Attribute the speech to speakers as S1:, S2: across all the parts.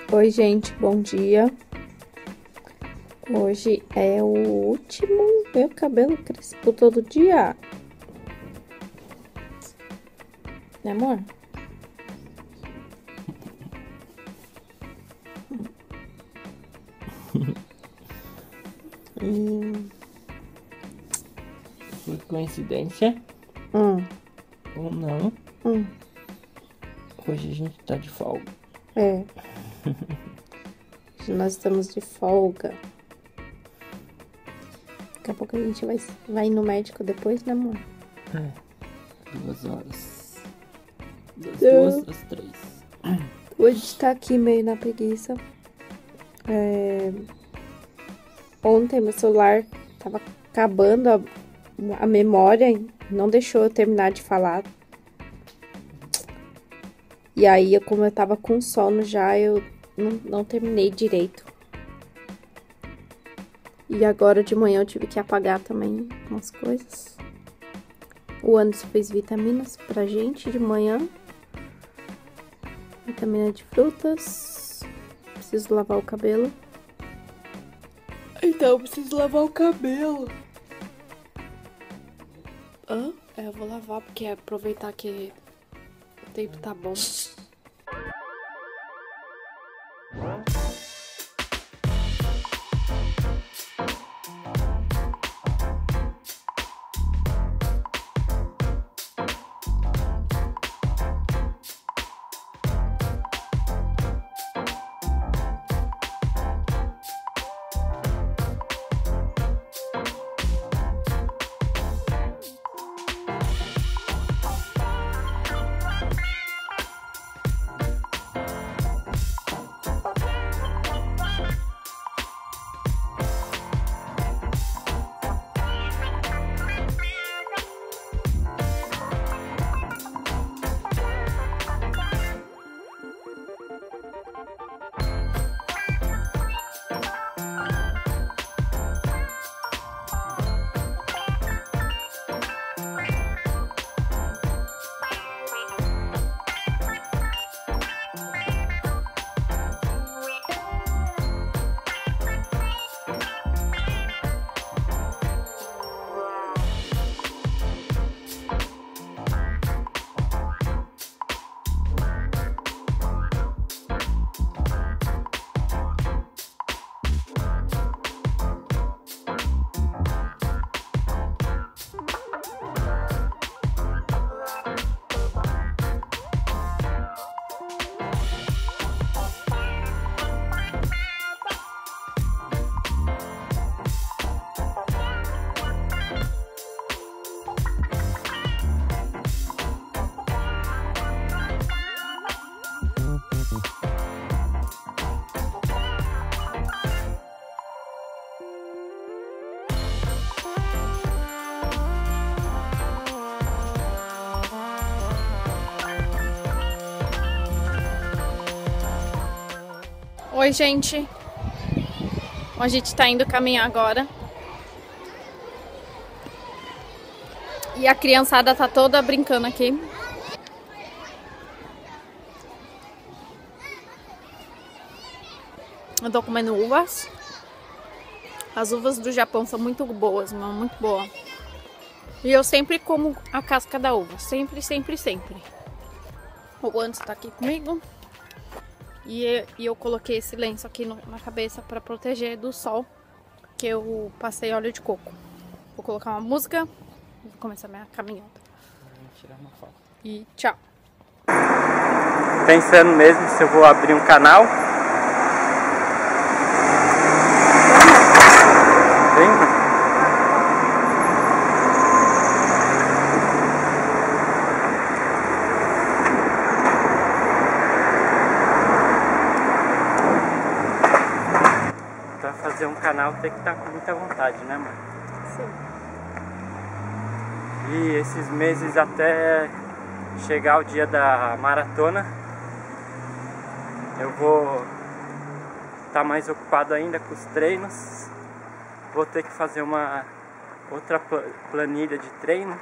S1: Oi, gente, bom dia. Hoje é o último. Meu cabelo crespo todo dia. Né, amor?
S2: Foi coincidência? Ou não? Hoje a gente tá de folga.
S1: É. Hoje nós estamos de folga. Daqui a pouco a gente vai no médico depois, né, amor?
S2: 2 horas. Das
S1: Eu-
S2: 2 às 3.
S1: Hoje tá aqui meio na preguiça. Ontem meu celular tava acabando a memória, não deixou eu terminar de falar. E aí, como eu tava com sono já, eu não terminei direito. E agora de manhã eu tive que apagar também umas coisas. O Anderson fez vitaminas pra gente de manhã. Vitamina de frutas. Preciso lavar o cabelo. Então, eu preciso lavar o cabelo. Eu vou lavar porque é aproveitar que o tempo tá bom. Oi, gente. A gente tá indo caminhar agora. E a criançada tá toda brincando aqui. Eu tô comendo uvas. As uvas do Japão são muito boas, mano, muito boa. E eu sempre como a casca da uva. Sempre, sempre, sempre. O Anderson tá aqui comigo. E eu coloquei esse lenço aqui na cabeça pra proteger do sol, que eu passei óleo de coco. Vou colocar uma música, vou começar minha caminhada.
S2: Vou tirar uma foto.
S1: E tchau.
S2: Pensando mesmo se eu vou abrir um canal. Vem. Fazer um canal tem que estar com muita vontade, né, mãe?
S1: Sim.
S2: E esses meses até chegar o dia da maratona, eu vou estar mais ocupado ainda com os treinos. Vou ter que fazer uma outra planilha de treino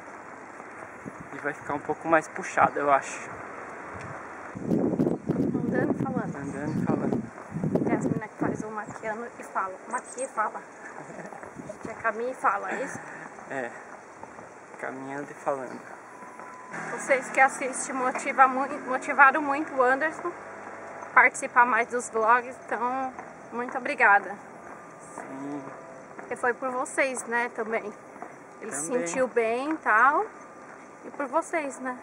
S2: e vai ficar um pouco mais puxado, eu acho.
S1: andando e falando.
S2: Andando e falando.
S1: Tem as meninas que fazem o maquiando e falam. Maquia e fala. Que caminha e fala, é isso?
S2: É. Caminhando e falando.
S1: Vocês que assistem motivaram muito o Anderson a participar mais dos vlogs, então muito obrigada.
S2: Sim.
S1: Porque foi por vocês, né, também. Ele se
S2: Também.
S1: sentiu bem e tal. E por vocês, né?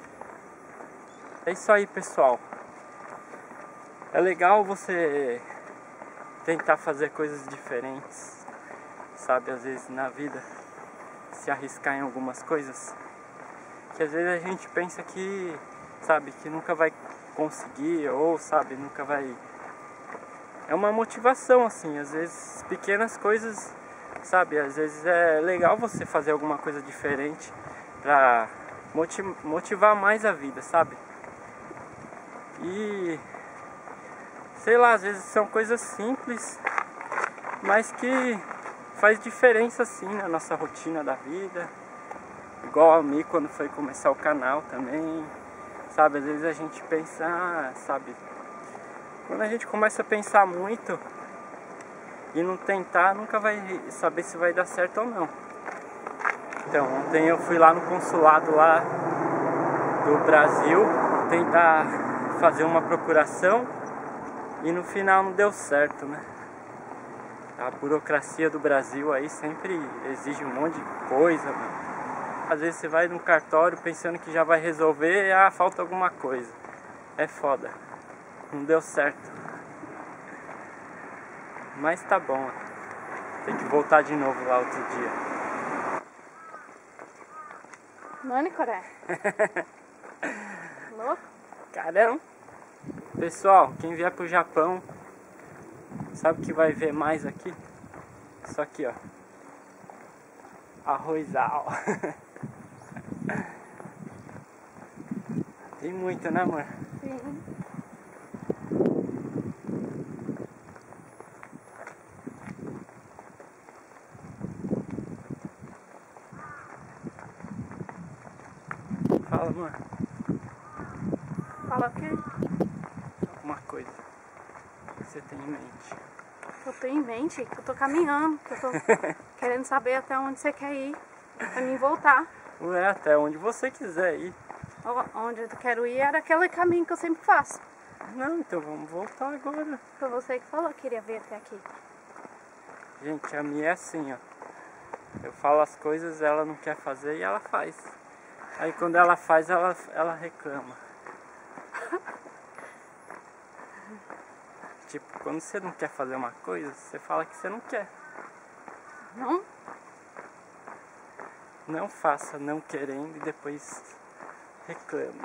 S2: É isso aí, pessoal. É legal você tentar fazer coisas diferentes, sabe? Às vezes na vida, se arriscar em algumas coisas. Que às vezes a gente pensa que, sabe, que nunca vai conseguir ou, sabe, nunca vai... É uma motivação, assim, às vezes pequenas coisas, sabe, às vezes é legal você fazer alguma coisa diferente pra motivar mais a vida, sabe? E, sei lá, às vezes são coisas simples, mas que faz diferença, assim, na nossa rotina da vida. Igual a mim quando foi começar o canal também, sabe, às vezes a gente pensa, sabe, quando a gente começa a pensar muito e não tentar, nunca vai saber se vai dar certo ou não. Então, ontem eu fui lá no consulado lá do Brasil tentar fazer uma procuração e no final não deu certo, né? A burocracia do Brasil aí sempre exige um monte de coisa, mano. Às vezes você vai num cartório pensando que já vai resolver e falta alguma coisa. É foda. Não deu certo. Mas tá bom. Tem que voltar de novo lá outro dia.
S1: Mano, Coré. Louco?
S2: Caramba. Pessoal, quem vier pro Japão, sabe o que vai ver mais aqui? Isso aqui, ó. Arrozal. Tem muito, né, amor?
S1: Sim.
S2: Fala, amor.
S1: Fala o quê?
S2: Alguma coisa que você tem em mente.
S1: Eu tenho em mente que eu tô caminhando, que eu tô querendo saber até onde você quer ir, pra mim voltar.
S2: Ué, até onde você quiser ir.
S1: Onde eu quero ir era aquele caminho que eu sempre faço.
S2: Não, então vamos voltar agora.
S1: Foi você que falou que queria vir até aqui.
S2: Gente, a minha é assim, ó. Eu falo as coisas, ela não quer fazer e ela faz. Aí quando ela faz, ela reclama. Tipo, quando você não quer fazer uma coisa, você fala que você não quer.
S1: Não?
S2: Não faça não querendo e depois reclame.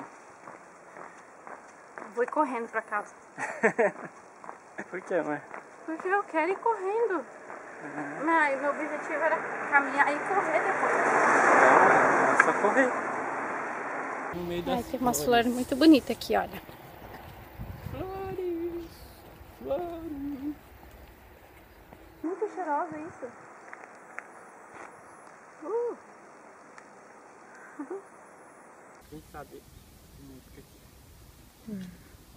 S1: Vou ir correndo pra casa.
S2: Por que, mãe?
S1: Porque eu quero ir correndo. Meu objetivo era caminhar e correr depois.
S2: Não, é só correr. No meio das
S1: Tem umas flores muito bonitas aqui, olha.
S2: Flores, flores.
S1: Muito cheirosa isso.
S2: Quem sabe música aqui.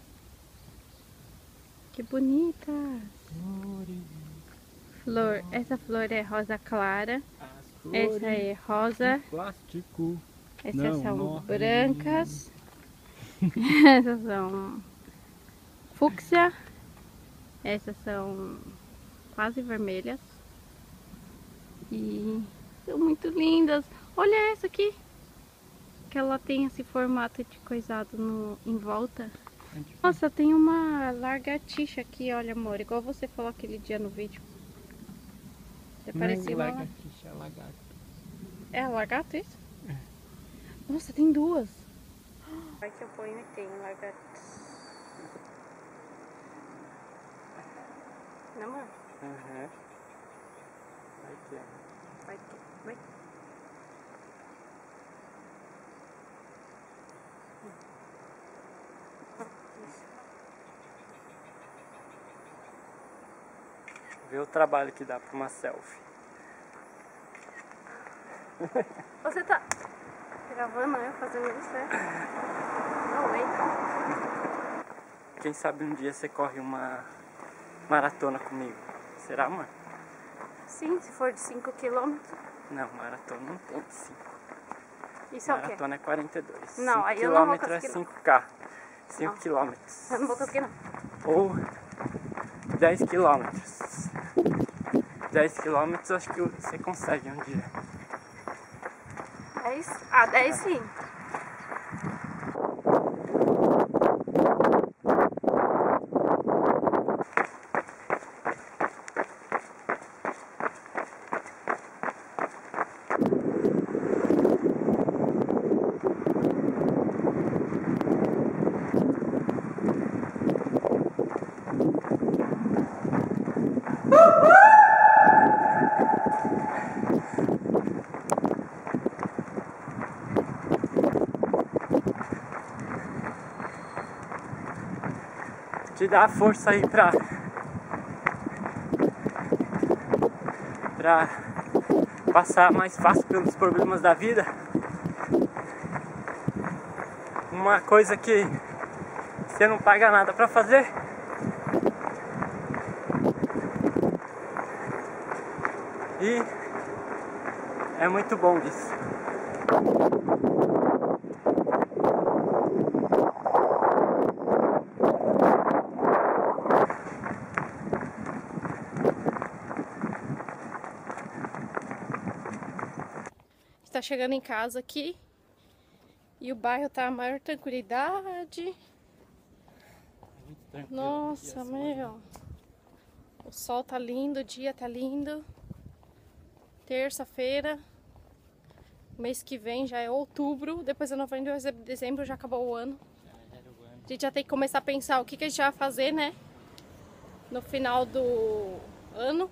S1: Que bonita.
S2: Flores.
S1: Flor. Essa flor é rosa clara.
S2: As flores
S1: Essa é rosa.
S2: de plástico.
S1: Essas
S2: Não
S1: são
S2: morrem.
S1: brancas. Essas são fúcsia. Essas são quase vermelhas. E são muito lindas. Olha essa aqui. Que ela tem esse formato de coisado em volta. Nossa, tem uma lagartixa aqui, olha, amor. Igual você falou aquele dia no vídeo. Você parecia uma...
S2: lagartixa, lagarto.
S1: É lagarto isso? Nossa, tem duas. Vai que eu ponho e tem lagarto. Não, amor?
S2: Uhum. Vai ter.
S1: Vai que... Vai.
S2: Vê o trabalho que dá pra uma selfie.
S1: Você tá gravando eu fazendo isso, é? Não, hein?
S2: Quem sabe um dia você corre uma maratona comigo. Será, mano?
S1: Sim, se for de 5 km.
S2: Não, maratona não tem 5.
S1: Isso é o quê?
S2: Maratona é 42.
S1: Não,
S2: 5
S1: aí eu não vou
S2: km é
S1: conseguir, não.
S2: 5K. 5 km.
S1: Eu não vou conseguir, não.
S2: Ou 10 km. 10 km acho que você consegue um dia.
S1: 10? Ah, 10 sim.
S2: Te dá força aí pra passar mais fácil pelos problemas da vida. Uma coisa que você não paga nada pra fazer. E é muito bom isso.
S1: Está chegando em casa aqui e o bairro tá a maior tranquilidade.
S2: Muito tranquilo.
S1: Nossa, meu. O sol tá lindo, o dia tá lindo. Terça-feira. Mês que vem já é outubro. Depois de novembro, dezembro já acabou o ano. A gente já tem que começar a pensar o que a gente vai fazer, né? No final do ano.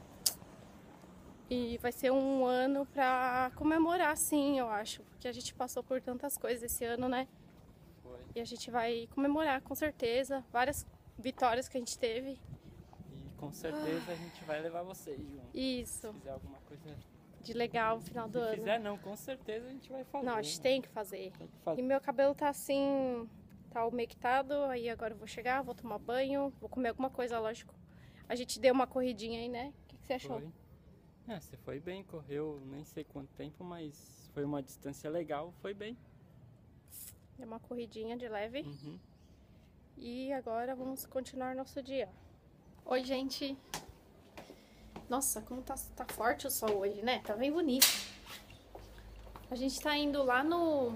S1: E vai ser um ano pra comemorar, sim, eu acho. Porque a gente passou por tantas coisas esse ano, né?
S2: Foi.
S1: E a gente vai comemorar, com certeza. Várias vitórias que a gente teve.
S2: E com certeza a gente vai levar vocês junto.
S1: Isso.
S2: Se fizer alguma coisa.
S1: De legal no final do
S2: Se
S1: ano.
S2: fizer não, com certeza a gente vai fazer.
S1: Não, a gente tem que fazer.
S2: Tem que fazer.
S1: E meu cabelo tá assim, tá umectado, aí agora eu vou chegar, vou tomar banho, vou comer alguma coisa, lógico. A gente deu uma corridinha aí, né? O que você achou?
S2: Foi. Você foi bem, correu nem sei quanto tempo, mas foi uma distância legal, foi bem.
S1: Deu uma corridinha de leve.
S2: Uhum.
S1: E agora vamos continuar nosso dia. Oi, gente. Nossa, como tá forte o sol hoje, né? Tá bem bonito. A gente tá indo lá no...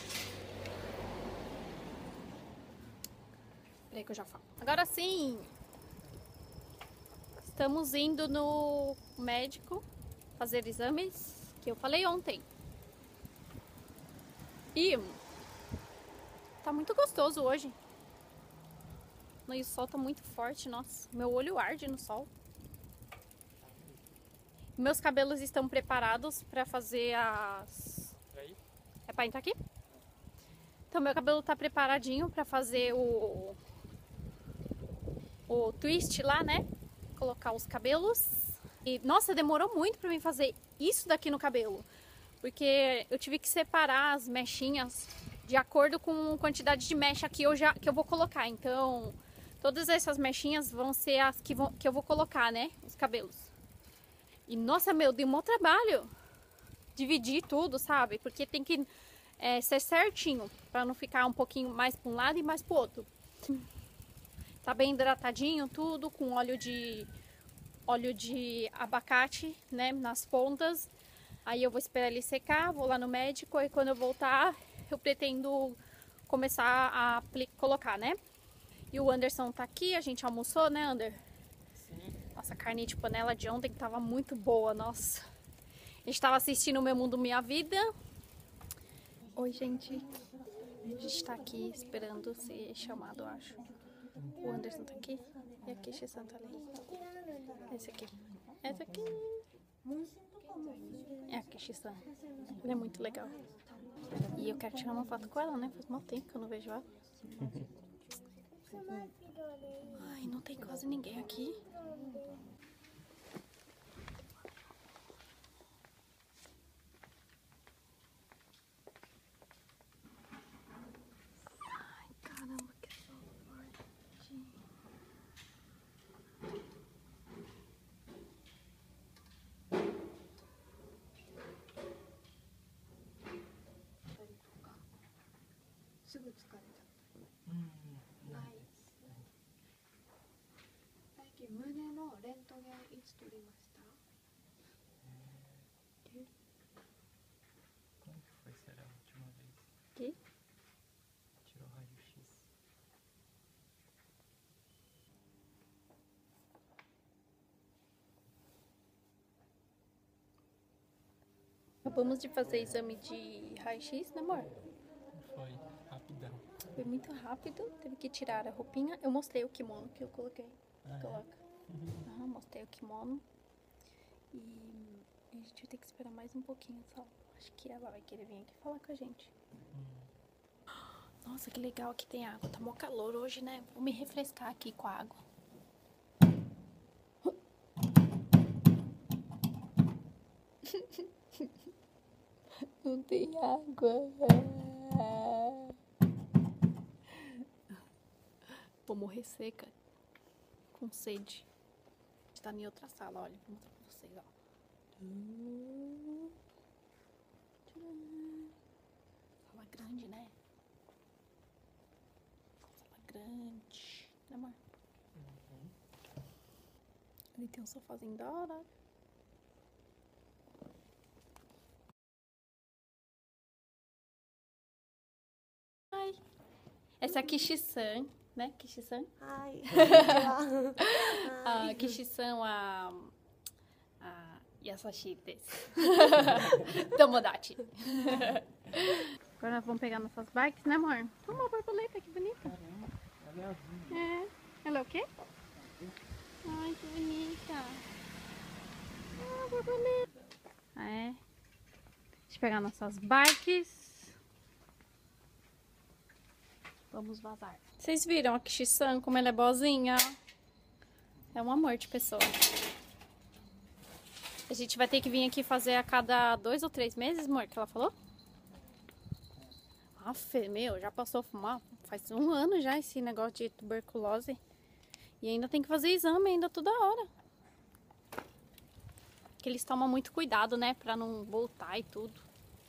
S1: Peraí que eu já falo. Agora sim! Estamos indo no médico fazer exames, que eu falei ontem. E tá muito gostoso hoje. E o sol tá muito forte, nossa. Meu olho arde no sol. Meus cabelos estão preparados para fazer as... É pra entrar aqui? Então meu cabelo tá preparadinho para fazer o twist lá, né? Colocar os cabelos. E nossa, demorou muito para mim fazer isso daqui no cabelo, porque eu tive que separar as mechinhas de acordo com a quantidade de mecha que eu vou colocar. Então, todas essas mechinhas vão ser as que eu vou colocar, né? Os cabelos. E nossa, meu, deu um trabalho dividir tudo, sabe? Porque tem que ser certinho para não ficar um pouquinho mais para um lado e mais pro outro. Tá bem hidratadinho tudo, com óleo de abacate, né, nas pontas. Aí eu vou esperar ele secar, vou lá no médico e quando eu voltar eu pretendo começar a colocar, né? E o Anderson tá aqui, a gente almoçou, né, Ander?
S2: Sim.
S1: Nossa, a carne de panela de ontem tava muito boa, nossa. A gente tava assistindo O Meu Mundo Minha Vida. Oi, gente. A gente tá aqui esperando ser chamado, eu acho. O Anderson tá aqui e a Kishisan tá ali. Esse aqui. Esse aqui. É a Kishisan. Ele é muito legal. E eu quero tirar uma foto com ela, né? Faz muito tempo que eu não vejo ela. Ai, não tem quase ninguém aqui. Ai, caramba, que sol forte.
S3: すぐ疲れちゃった。ないです。最近胸のレントゲンいつ取りました？
S2: Como que foi, será, a última vez?
S1: Que?
S2: Tirou raio-x.
S1: Acabamos de fazer exame de raio-x, né, amor?
S2: Foi, rapidão.
S1: Foi muito rápido, teve que tirar a roupinha. Eu mostrei o kimono que eu coloquei. Coloca. Aham, mostrei o kimono. E a gente vai ter que esperar mais um pouquinho só. Acho que ela vai querer vir aqui falar com a gente. Nossa, que legal que tem água. Tá mó calor hoje, né? Vou me refrescar aqui com a água. Não tem água. Vou morrer seca. Com sede. A gente tá em outra sala, olha. Vou mostrar pra vocês, ó. Sala grande, né? Sala grande. Né, amor? Ali tem um sofazinho da hora. Ai. Essa é a Kishi-san, né? Kishi-san?
S3: Ai.
S1: A Kishi-san, a Yasashi desu. Tomodachi. Agora nós vamos pegar nossas bikes, né, amor? Uma borboleta, que bonita.
S2: Caramba, ela é azul.
S1: É. Ela é o quê? Ai, que bonita. Ah, borboleta. Ah, é? Deixa eu pegar nossas bikes. Vamos vazar. Vocês viram a Kishi-san, como ela é boazinha? É um amor de pessoa. A gente vai ter que vir aqui fazer a cada 2 ou 3 meses, amor, que ela falou? Aff, meu, já passou a fumar. Faz 1 ano já esse negócio de tuberculose. E ainda tem que fazer exame ainda toda hora. Que eles tomam muito cuidado, né? Pra não voltar e tudo.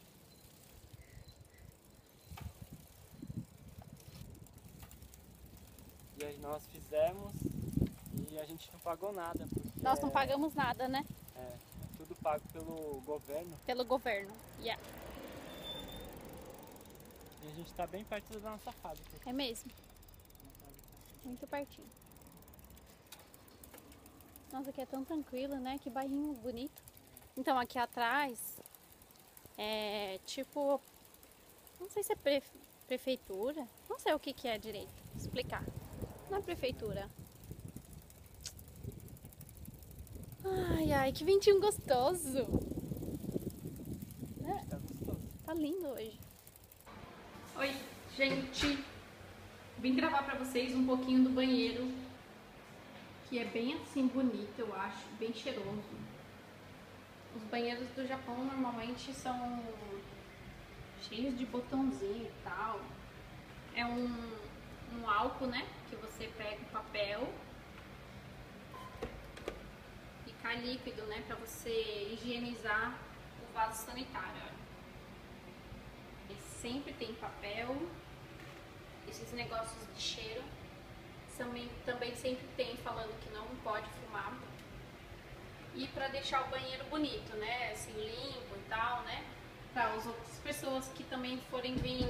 S2: E aí nós fizemos e a gente não pagou nada.
S1: Nós não pagamos nada, né?
S2: É tudo pago pelo governo.
S1: Pelo governo, yeah.
S2: E a gente tá bem perto da nossa fábrica.
S1: É mesmo. Muito pertinho. Nossa, aqui é tão tranquilo, né? Que bairrinho bonito. Então, aqui atrás é tipo... Não sei se é prefeitura. Não sei o que que é direito. Vou explicar. Não é prefeitura. Ai, ai, que ventinho gostoso. É,
S2: Tá gostoso.
S1: tá lindo hoje. Oi, gente. Vim gravar pra vocês um pouquinho do banheiro. Que é bem assim bonito, eu acho. Bem cheiroso. Os banheiros do Japão normalmente são cheios de botãozinho e tal. É um álcool, né? Que você pega o papel. Ficar líquido, né? Pra você higienizar o vaso sanitário, olha. E sempre tem papel. Esses negócios de cheiro. Também sempre tem falando que não pode fumar. E pra deixar o banheiro bonito, né? Assim, limpo e tal, né? Para as outras pessoas que também forem vir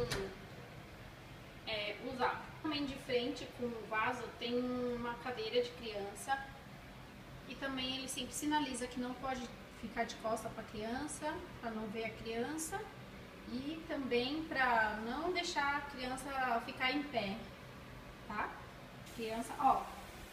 S1: usar. Também de frente com o vaso tem uma cadeira de criança. E também ele sempre sinaliza que não pode ficar de costa para a criança, para não ver a criança. E também para não deixar a criança ficar em pé, tá? Criança, ó,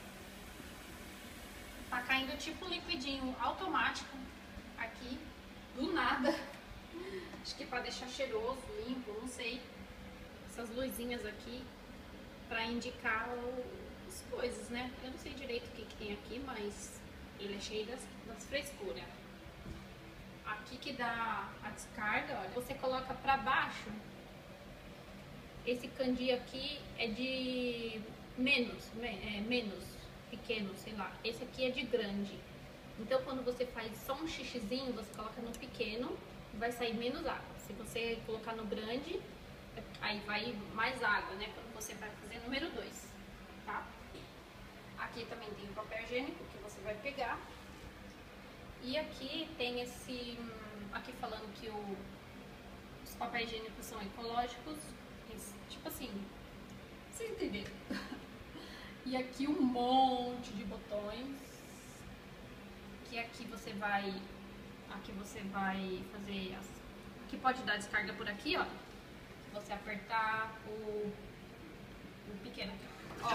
S1: tá caindo tipo liquidinho automático aqui, do nada. Acho que para deixar cheiroso, limpo, não sei. Essas luzinhas aqui para indicar as coisas, né? Eu não sei direito o que tem aqui, mas ele é cheio das frescuras. Aqui que dá a descarga, olha, você coloca para baixo. Esse candi aqui é de menos pequeno, sei lá. Esse aqui é de grande. Então quando você faz só um xixizinho, você coloca no pequeno e vai sair menos água. Se você colocar no grande, Aí vai mais água, né? Quando você vai fazer número 2, tá? Aqui também tem o papel higiênico que você vai pegar. E aqui tem esse... Aqui falando que os papéis higiênicos são ecológicos. Tipo assim, vocês entenderam? E aqui um monte de botões. Que aqui você vai fazer... Aqui pode dar descarga por aqui, ó. Se você apertar o pequeno aqui,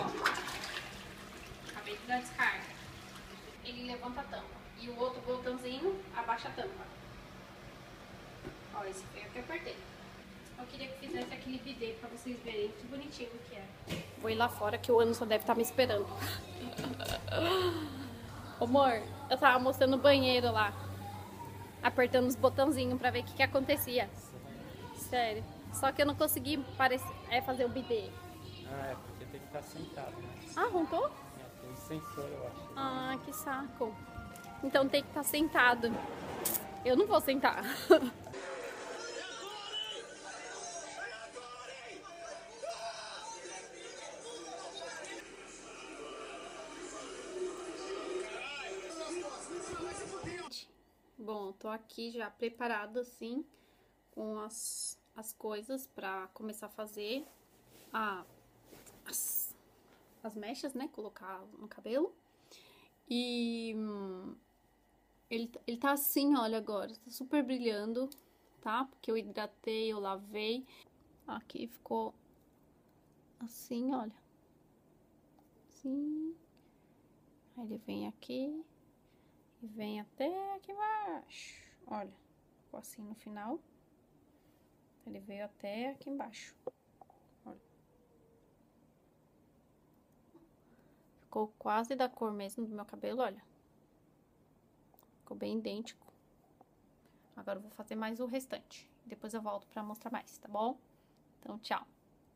S1: ó. Acabei de dar descarga. Ele levanta a tampa. E o outro botãozinho abaixa a tampa. Ó, esse foi o que eu apertei. Eu queria que fizesse aquele bidê pra vocês verem que bonitinho que é. Vou ir lá fora que o Anderson deve estar me esperando. Amor, eu tava mostrando o banheiro lá. Apertando os botãozinhos pra ver o que acontecia. Sério. Só que eu não consegui fazer o bidê.
S2: Ah, é porque tem que estar sentado, né?
S1: Ah, arrancou?
S2: É, tem sensor, eu acho.
S1: Ah, que saco. Então tem que estar sentado. Eu não vou sentar. Bom, eu tô aqui já preparado assim com as coisas pra começar a fazer as mechas, né? Colocar no cabelo. E ele tá assim, olha, agora. Tá super brilhando, tá? Porque eu hidratei, eu lavei. Aqui ficou assim, olha. Assim. Aí ele vem aqui e vem até aqui embaixo. Olha, ficou assim no final. Ele veio até aqui embaixo. Olha. Ficou quase da cor mesmo do meu cabelo, olha. Ficou bem idêntico. Agora eu vou fazer mais o restante. Depois eu volto pra mostrar mais, tá bom? Então, tchau.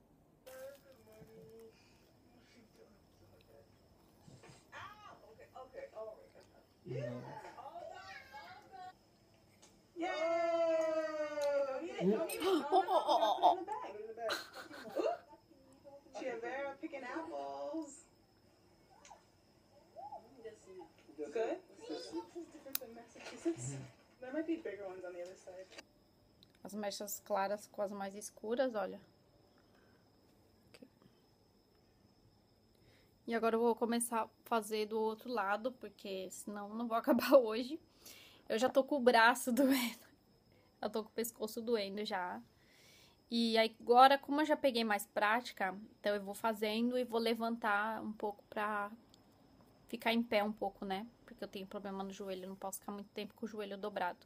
S4: Chia Vera picking apples. Good? Different than Massachusetts. There might be bigger ones on the other side.
S1: As mechas claras com as mais escuras, olha. Aqui. E agora eu vou começar a fazer do outro lado, porque senão não vou acabar hoje. Eu já tô com o braço doendo. Eu tô com o pescoço doendo já. E aí, agora, como eu já peguei mais prática, então eu vou fazendo e vou levantar um pouco pra ficar em pé um pouco, né? Porque eu tenho problema no joelho, eu não posso ficar muito tempo com o joelho dobrado.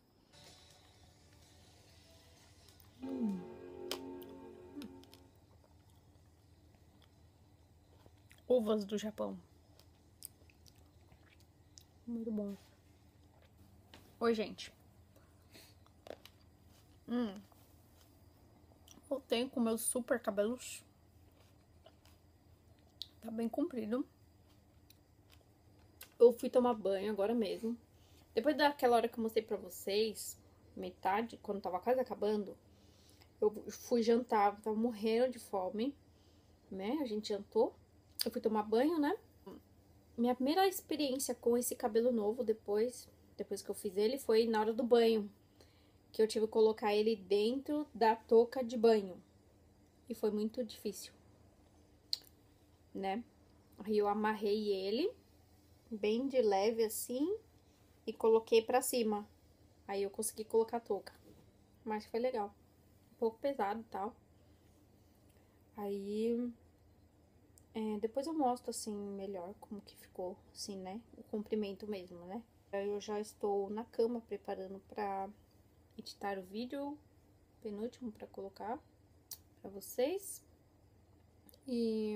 S1: Uvas do Japão. Muito bom. Oi, gente. Voltei com meus super cabelos. Tá bem comprido. Eu fui tomar banho agora mesmo. Depois daquela hora que eu mostrei pra vocês, metade, quando tava quase acabando, eu fui jantar, tava morrendo de fome, né? A gente jantou. Eu fui tomar banho, né? Minha primeira experiência com esse cabelo novo, depois que eu fiz ele, foi na hora do banho. Que eu tive que colocar ele dentro da touca de banho. E foi muito difícil, né? Aí eu amarrei ele, bem de leve assim, e coloquei pra cima. Aí eu consegui colocar a touca. Mas foi legal. Um pouco pesado e tal. Aí... depois eu mostro, assim, melhor como que ficou, assim, né? O comprimento mesmo, né? Eu já estou na cama preparando pra editar o vídeo penúltimo pra colocar pra vocês. E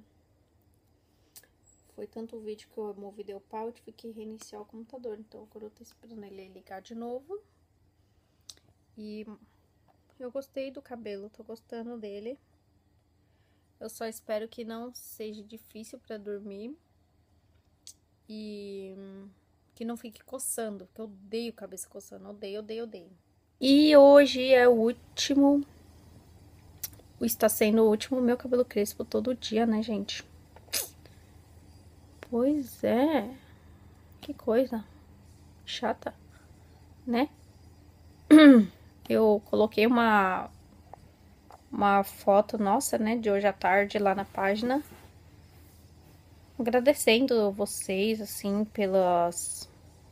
S1: foi tanto o vídeo que o meu vídeo deu pau, eu tive que reiniciar o computador. Então agora eu tô esperando ele ligar de novo. E eu gostei do cabelo, tô gostando dele. Eu só espero que não seja difícil pra dormir. E que não fique coçando, porque eu odeio cabeça coçando, odeio, odeio, odeio. E hoje é o Está sendo o último meu cabelo crespo todo dia, né, gente? Pois é. Que coisa chata, né? Eu coloquei uma foto nossa, né, de hoje à tarde lá na página, agradecendo vocês, assim, pelas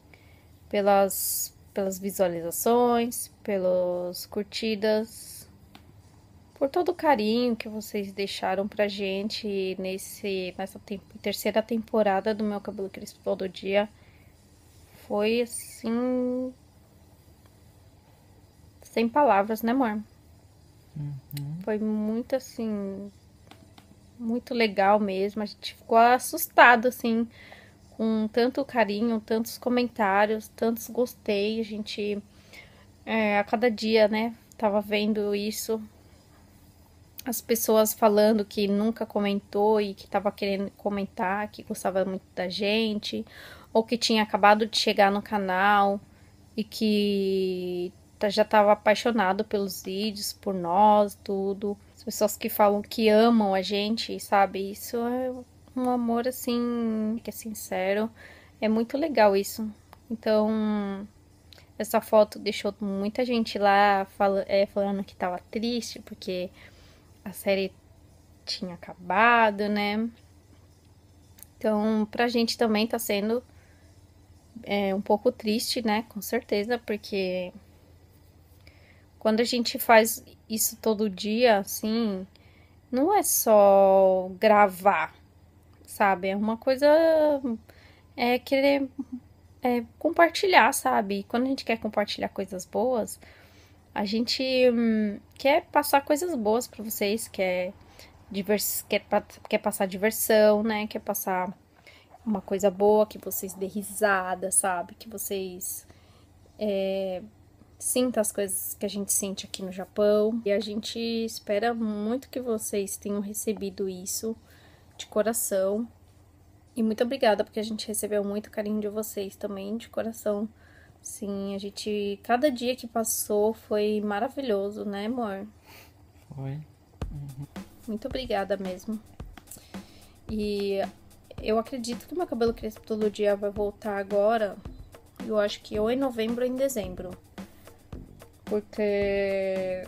S1: visualizações, pelas curtidas, por todo o carinho que vocês deixaram pra gente nessa terceira temporada do meu cabelo crespo todo dia. Foi assim, sem palavras, né, amor? Foi muito assim, muito legal mesmo. A gente ficou assustado, assim, com tanto carinho, tantos comentários, tantos gostei. A gente, a cada dia, né, tava vendo isso. As pessoas falando que nunca comentou e que tava querendo comentar, que gostava muito da gente, ou que tinha acabado de chegar no canal e que já tava apaixonado pelos vídeos, por nós, tudo. As pessoas que falam que amam a gente, sabe? Isso é um amor, assim, que é sincero. É muito legal isso. Então, essa foto deixou muita gente lá falando que tava triste, porque a série tinha acabado, né? Então, pra gente também tá sendo um pouco triste, né? Com certeza, porque quando a gente faz isso todo dia, assim, não é só gravar, sabe? É uma coisa, querer compartilhar, sabe? Quando a gente quer compartilhar coisas boas, a gente quer passar coisas boas pra vocês, quer passar diversão, né? Quer passar uma coisa boa, que vocês dê risada, sabe? Que vocês sintam as coisas que a gente sente aqui no Japão. E a gente espera muito que vocês tenham recebido isso de coração. E muito obrigada, porque a gente recebeu muito carinho de vocês também, de coração. Sim, cada dia que passou foi maravilhoso, né, amor?
S2: Foi.
S1: Muito obrigada mesmo. E eu acredito que meu cabelo crespo todo dia vai voltar agora. Eu acho que ou em novembro ou em dezembro. Porque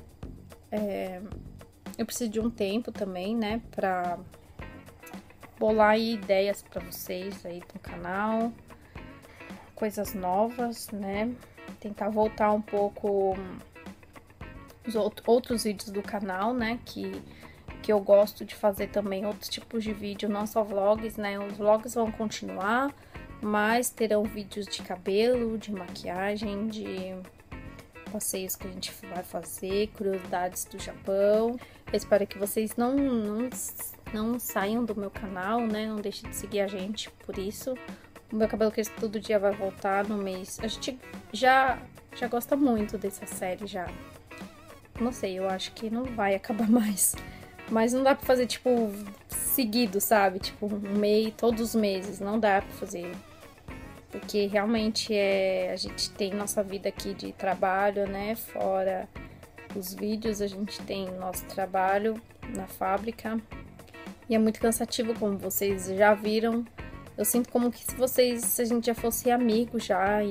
S1: eu preciso de um tempo também, né, pra bolar aí ideias pra vocês aí no canal. Coisas novas, né? Tentar voltar um pouco os outros vídeos do canal, né? Que eu gosto de fazer também outros tipos de vídeo, não só vlogs, né? Os vlogs vão continuar, mas terão vídeos de cabelo, de maquiagem, de passeios que a gente vai fazer, curiosidades do Japão. Eu espero que vocês não saiam do meu canal, né? Não deixem de seguir a gente por isso. O meu cabelo crespo todo dia vai voltar no mês. A gente já gosta muito dessa série, já. Não sei, eu acho que não vai acabar mais. Mas não dá pra fazer, tipo, seguido, sabe? Tipo, um mês, todos os meses. Não dá pra fazer. Porque realmente a gente tem nossa vida aqui de trabalho, né? Fora os vídeos, a gente tem nosso trabalho na fábrica. E é muito cansativo, como vocês já viram. Eu sinto como que se a gente já fosse amigo já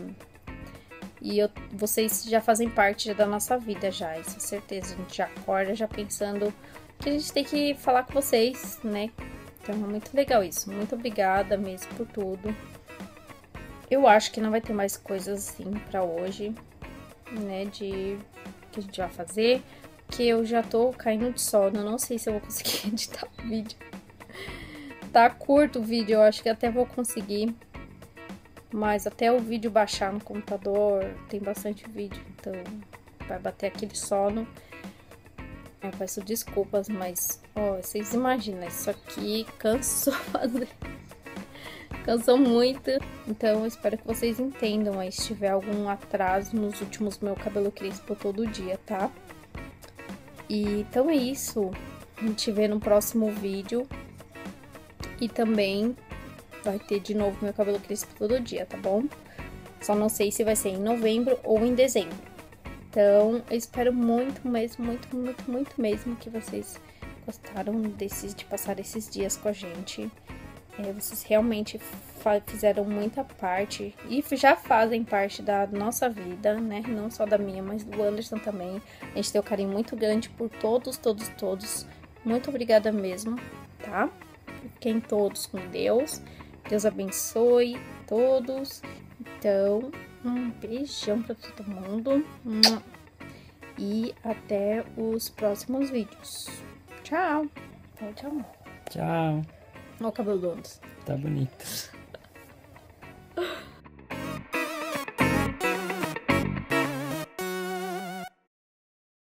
S1: vocês já fazem parte da nossa vida já, isso é certeza. A gente já acorda já pensando que a gente tem que falar com vocês, né? Então é muito legal isso. Muito obrigada mesmo por tudo. Eu acho que não vai ter mais coisas assim pra hoje, né? Que a gente vai fazer. Que eu já tô caindo de sono. Eu não sei se eu vou conseguir editar o vídeo. Tá curto o vídeo, eu acho que até vou conseguir. Mas até o vídeo baixar no computador, tem bastante vídeo, então vai bater aquele sono. Eu peço desculpas, mas, ó, vocês imaginam, isso aqui cansou fazer. Cansou muito. Então eu espero que vocês entendam aí se tiver algum atraso nos últimos meu cabelo crespo todo dia, tá? E então é isso. A gente vê no próximo vídeo. E também vai ter de novo meu cabelo crespo todo dia, tá bom? Só não sei se vai ser em novembro ou em dezembro. Então, eu espero muito mesmo, muito mesmo que vocês gostaram de passar esses dias com a gente. Vocês realmente fizeram muita parte e já fazem parte da nossa vida, né? Não só da minha, mas do Anderson também. A gente tem um carinho muito grande por todos. Muito obrigada mesmo, tá? Fiquem todos com Deus. Deus abençoe todos. Então, um beijão pra todo mundo. E até os próximos vídeos. Tchau. Tchau.
S2: Tchau.
S1: Olha o cabelo do Anderson.
S2: Tá bonito.